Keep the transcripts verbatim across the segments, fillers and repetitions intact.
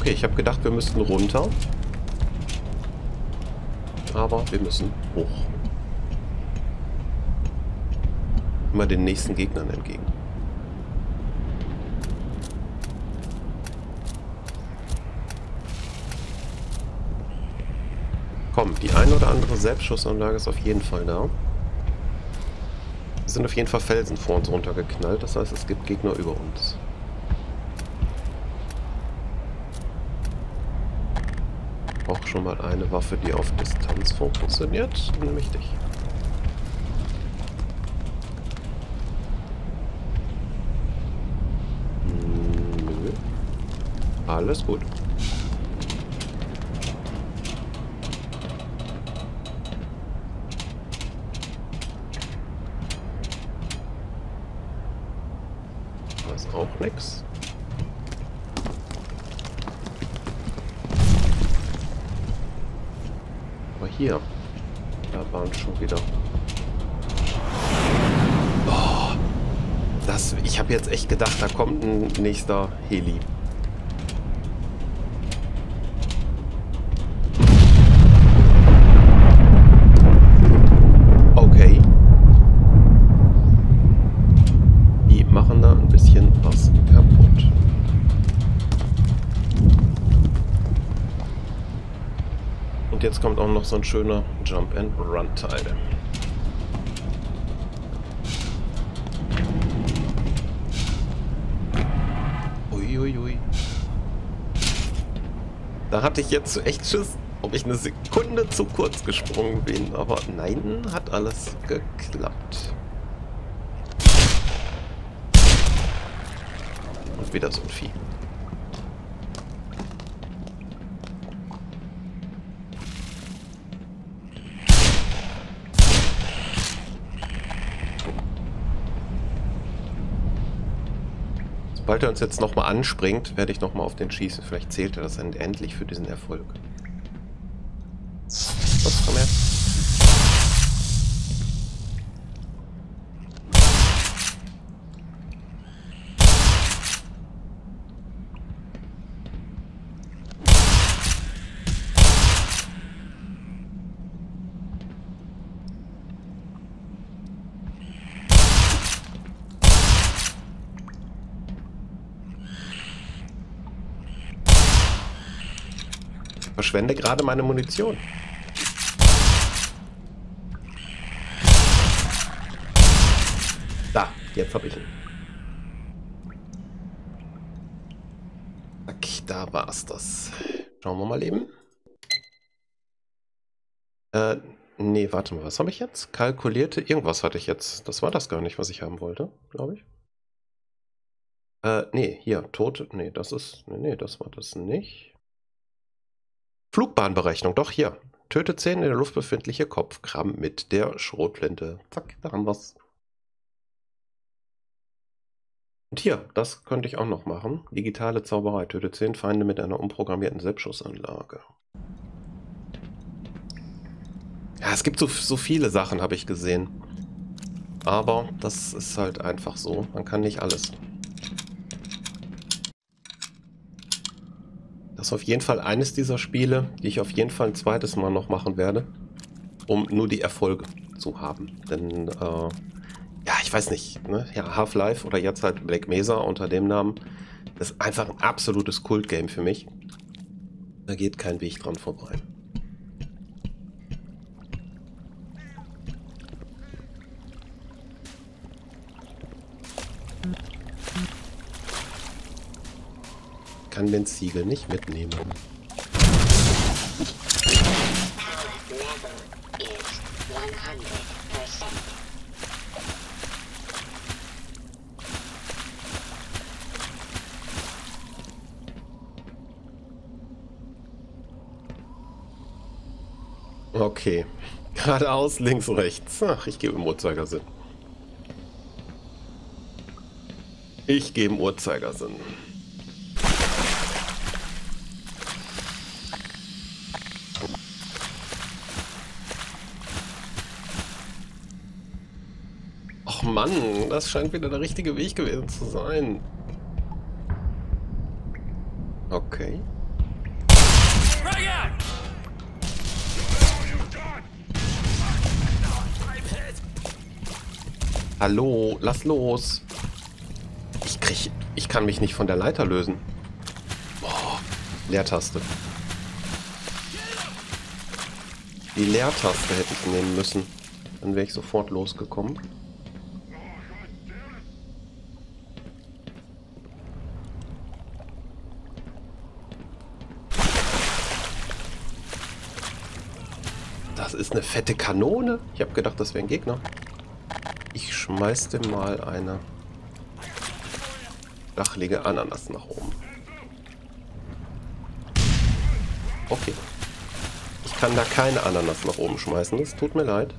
Okay, ich habe gedacht, wir müssten runter. Aber wir müssen hoch. Immer den nächsten Gegnern entgegen. Komm, die eine oder andere Selbstschussanlage ist auf jeden Fall da. Es sind auf jeden Fall Felsen vor uns runtergeknallt, das heißt, es gibt Gegner über uns. Auch schon mal eine Waffe, die auf Distanz funktioniert, nämlich dich. Nö. Alles gut. Das ist auch nix. Aber hier, da waren schon wieder. Oh, das, ich habe jetzt echt gedacht, da kommt ein nächster Heli. Okay. Die machen da ein bisschen was kaputt. Und jetzt kommt auch noch so ein schöner Jump-and-Run-Teil. Uiuiui. Da hatte ich jetzt echt Schiss, ob ich eine Sekunde zu kurz gesprungen bin. Aber nein, hat alles geklappt. Und wieder so ein Vieh. Sobald er uns jetzt nochmal anspringt, werde ich nochmal auf den schießen. Vielleicht zählt er das endlich für diesen Erfolg. Was, komm her. Verschwende gerade meine Munition. Da, jetzt habe ich ihn. Zack, da war es das. Schauen wir mal eben. Äh, nee, warte mal, was habe ich jetzt? Kalkulierte, irgendwas hatte ich jetzt. Das war das gar nicht, was ich haben wollte, glaube ich. Äh, nee, hier, Tote, nee, das ist, nee, nee, das war das nicht. Flugbahnberechnung, doch hier. Tötet zehn in der Luft befindliche Kopfkrabben mit der Schrotflinte. Zack, da haben wir's. Und hier, das könnte ich auch noch machen. Digitale Zauberei. Tötet zehn Feinde mit einer umprogrammierten Selbstschussanlage. Ja, es gibt so, so viele Sachen, habe ich gesehen. Aber das ist halt einfach so. Man kann nicht alles. Das ist auf jeden Fall eines dieser Spiele, die ich auf jeden Fall ein zweites Mal noch machen werde, um nur die Erfolge zu haben. Denn, äh, ja, ich weiß nicht, ne? Ja, Half-Life oder jetzt halt Black Mesa unter dem Namen, das ist einfach ein absolutes Kult-Game für mich. Da geht kein Weg dran vorbei. Kann den Ziegel nicht mitnehmen. Okay. Geradeaus, links, rechts. Ach, ich gebe im Uhrzeigersinn. Ich gebe im Uhrzeigersinn. Och Mann, das scheint wieder der richtige Weg gewesen zu sein. Okay. Hallo, lass los. Ich krieg... Ich kann mich nicht von der Leiter lösen. Boah, Leertaste. Die Leertaste hätte ich nehmen müssen. Dann wäre ich sofort losgekommen. Das ist eine fette Kanone. Ich habe gedacht, das wäre ein Gegner. Ich schmeiß dem mal eine flachlige Ananas nach oben. Okay. Ich kann da keine Ananas nach oben schmeißen. Das tut mir leid.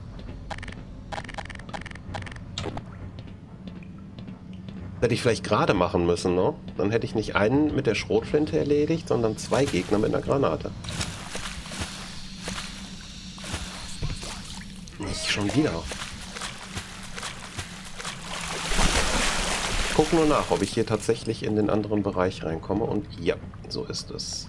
Hätte ich vielleicht gerade machen müssen, ne? Dann hätte ich nicht einen mit der Schrotflinte erledigt, sondern zwei Gegner mit einer Granate. Nicht schon wieder. Ich gucke nur nach, ob ich hier tatsächlich in den anderen Bereich reinkomme. Und ja, so ist es.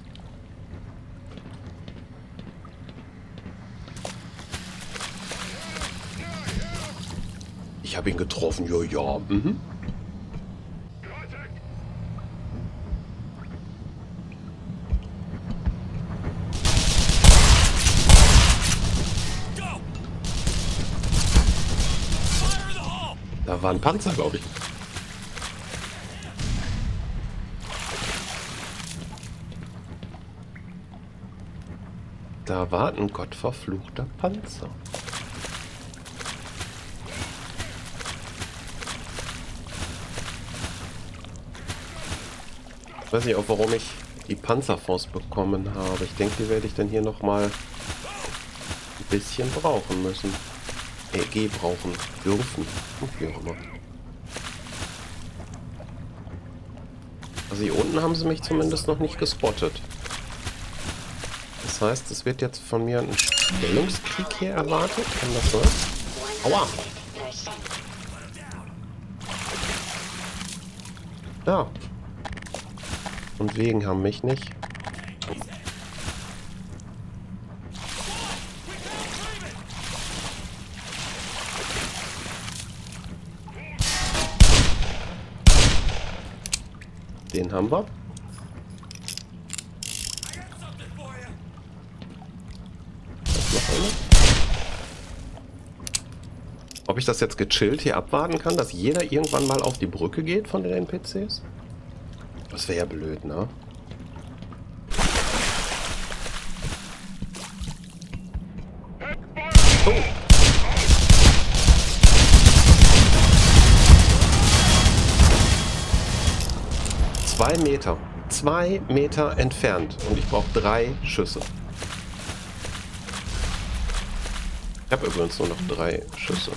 Ich habe ihn getroffen, ja, ja. Mhm. Da war ein Panzer, glaube ich. Da war ein gottverfluchter Panzer. Ich weiß nicht auch, warum ich die Panzerfaust bekommen habe. Ich denke, die werde ich dann hier nochmal ein bisschen brauchen müssen. E G brauchen dürfen. Wie auch immer. Also hier unten haben sie mich zumindest noch nicht gespottet. Das heißt, es wird jetzt von mir ein Stellungskrieg hier erwartet. Kann das sein? Aua! Ja. Und wegen haben mich nicht. Den haben wir. Ob ich das jetzt gechillt hier abwarten kann, dass jeder irgendwann mal auf die Brücke geht von den N P Cs? Das wäre ja blöd, ne? Oh. Zwei Meter. Zwei Meter entfernt. Und ich brauche drei Schüsse. Ich habe übrigens nur noch drei Schüsse.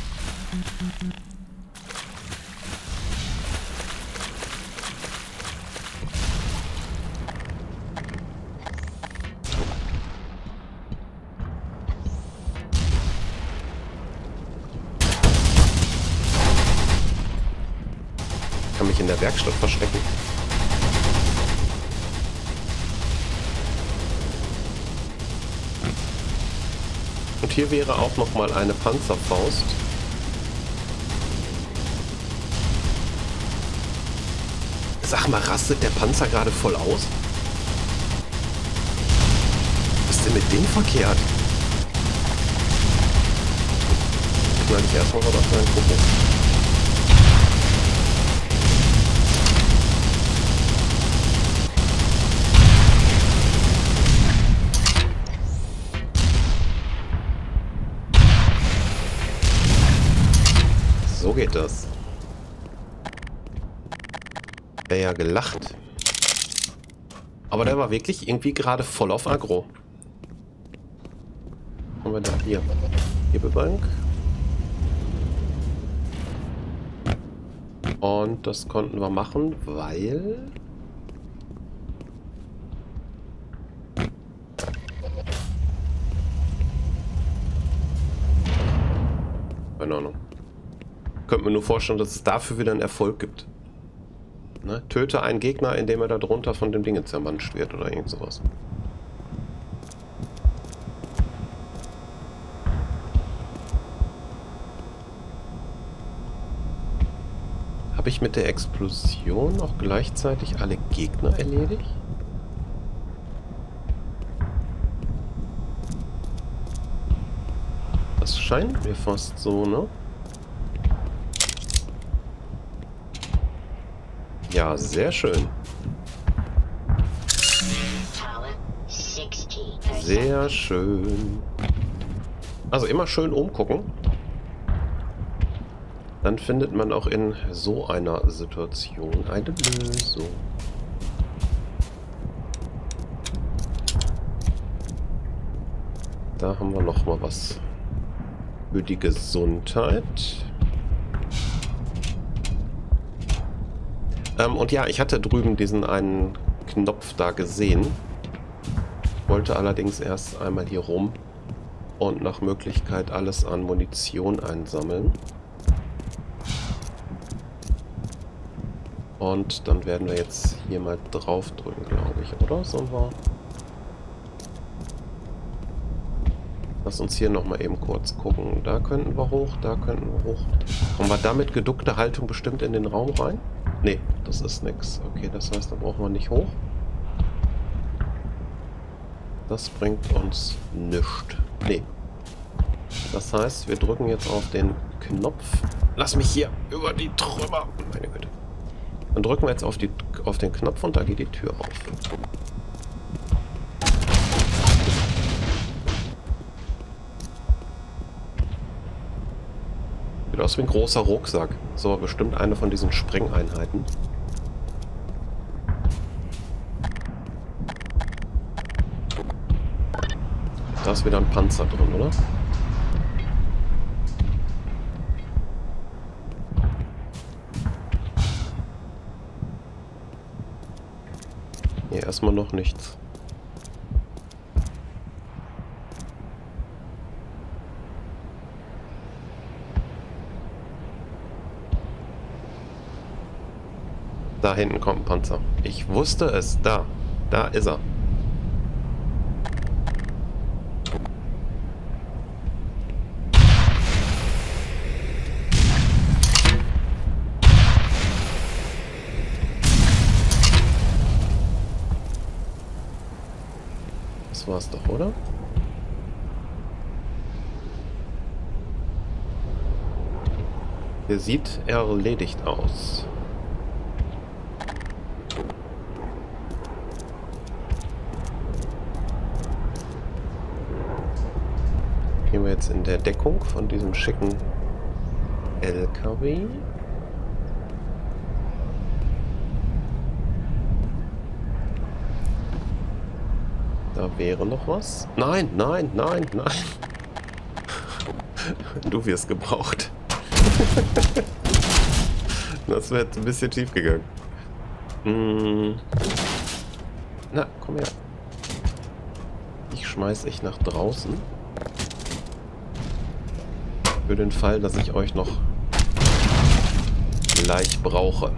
Ich kann mich in der Werkstatt verstecken. Und hier wäre auch noch mal eine Panzerfaust. Sag mal, rastet der Panzer gerade voll aus? Was ist denn mit dem verkehrt? Knall ich erstmal was auf meinen gucken. So geht das. Wäre ja gelacht. Aber der war wirklich irgendwie gerade voll auf Aggro. Haben wir da hier? Hebebank. Und das konnten wir machen, weil... Keine Ahnung. Könnte mir nur vorstellen, dass es dafür wieder einen Erfolg gibt. Ne? Töte einen Gegner, indem er da drunter von dem Ding zermanscht wird oder irgend sowas. Habe ich mit der Explosion auch gleichzeitig alle Gegner erledigt? Das scheint mir fast so, ne? Ja, sehr schön. Sehr schön. Also immer schön umgucken. Dann findet man auch in so einer Situation eine Lösung. Da haben wir noch mal was für die Gesundheit. Ähm, und ja, ich hatte drüben diesen einen Knopf da gesehen. Wollte allerdings erst einmal hier rum und nach Möglichkeit alles an Munition einsammeln. Und dann werden wir jetzt hier mal drauf drücken, glaube ich, oder? Sollen wir... Lass uns hier nochmal eben kurz gucken. Da könnten wir hoch, da könnten wir hoch. Kommen wir da mit geduckter Haltung bestimmt in den Raum rein? Nee, das ist nix. Okay, das heißt, da brauchen wir nicht hoch. Das bringt uns nichts. Nee. Das heißt, wir drücken jetzt auf den Knopf. Lass mich hier über die Trümmer. Meine Güte. Dann drücken wir jetzt auf, die, auf den Knopf und da geht die Tür auf. Sieht aus wie ein großer Rucksack. So, bestimmt eine von diesen Sprengeinheiten. Da ist wieder ein Panzer drin, oder? Hier erstmal noch nichts. Da hinten kommt ein Panzer. Ich wusste es. Da. Da ist er. Das war's doch, oder? Der sieht erledigt aus. Gehen wir jetzt in der Deckung von diesem schicken L K W. Da wäre noch was. Nein, nein, nein, nein. Du wirst gebraucht. Das wäre jetzt ein bisschen tief gegangen. Hm. Na, komm her. Ich schmeiß ich nach draußen. Für den Fall, dass ich euch noch gleich brauche.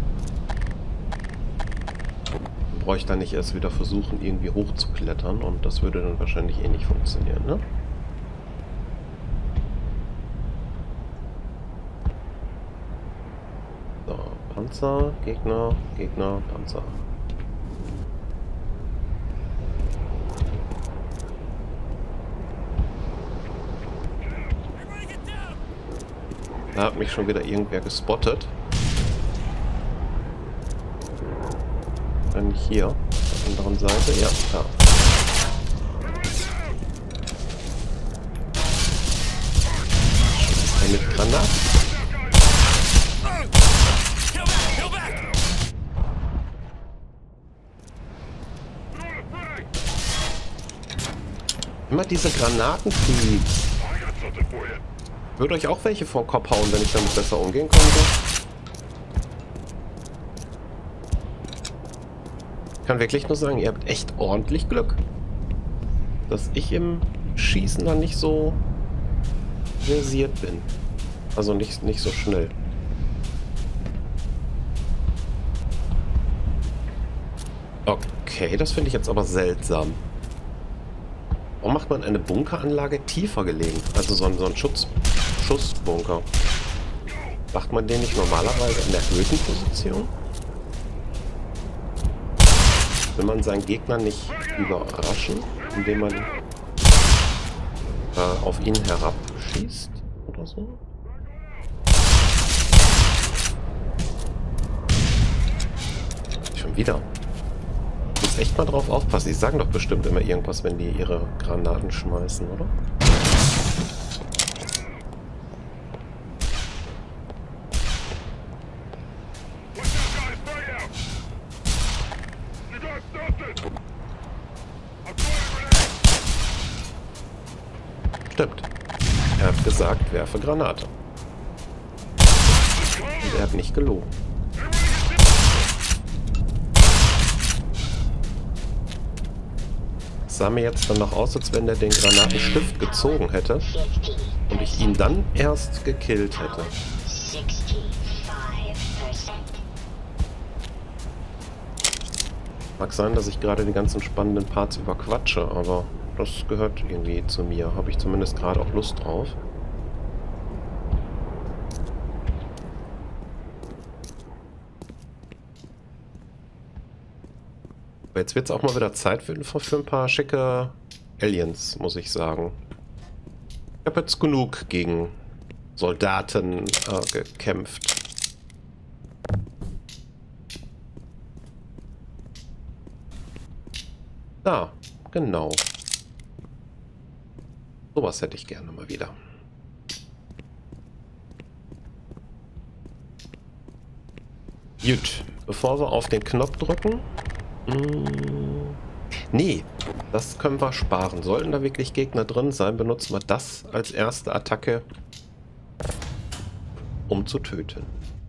Brauche ich dann nicht erst wieder versuchen, irgendwie hochzuklettern und das würde dann wahrscheinlich eh nicht funktionieren, ne? So, Panzer, Gegner, Gegner, Panzer. Da hat mich schon wieder irgendwer gespottet. Dann hier, auf der anderen Seite. Ja, da. Ist der mit Granaten? Immer diese Granatenfliegen. Würde euch auch welche vor den Kopf hauen, wenn ich damit besser umgehen konnte? Ich kann wirklich nur sagen, ihr habt echt ordentlich Glück. Dass ich im Schießen dann nicht so versiert bin. Also nicht, nicht so schnell. Okay, das finde ich jetzt aber seltsam. Warum macht man eine Bunkeranlage tiefer gelegen? Also so ein, so ein Schutz, Schussbunker. Macht man den nicht normalerweise in der Höhenposition? Will man seinen Gegner nicht überraschen, indem man äh, auf ihn herabschießt oder so? Schon wieder. Ich muss echt mal drauf aufpassen. Die sagen doch bestimmt immer irgendwas, wenn die ihre Granaten schmeißen, oder? Stimmt. Er hat gesagt, werfe Granate. Und er hat nicht gelogen. Es sah mir jetzt dann noch aus, als wenn er den Granatenstift gezogen hätte und ich ihn dann erst gekillt hätte. Mag sein, dass ich gerade die ganzen spannenden Parts überquatsche, aber das gehört irgendwie zu mir. Habe ich zumindest gerade auch Lust drauf. Aber jetzt wird es auch mal wieder Zeit für, für ein paar schicke Aliens, muss ich sagen. Ich habe jetzt genug gegen Soldaten äh, gekämpft. Da, genau. Sowas hätte ich gerne mal wieder. Gut, bevor wir auf den Knopf drücken. Mh, nee, das können wir sparen. Sollten da wirklich Gegner drin sein, benutzen wir das als erste Attacke, um zu töten.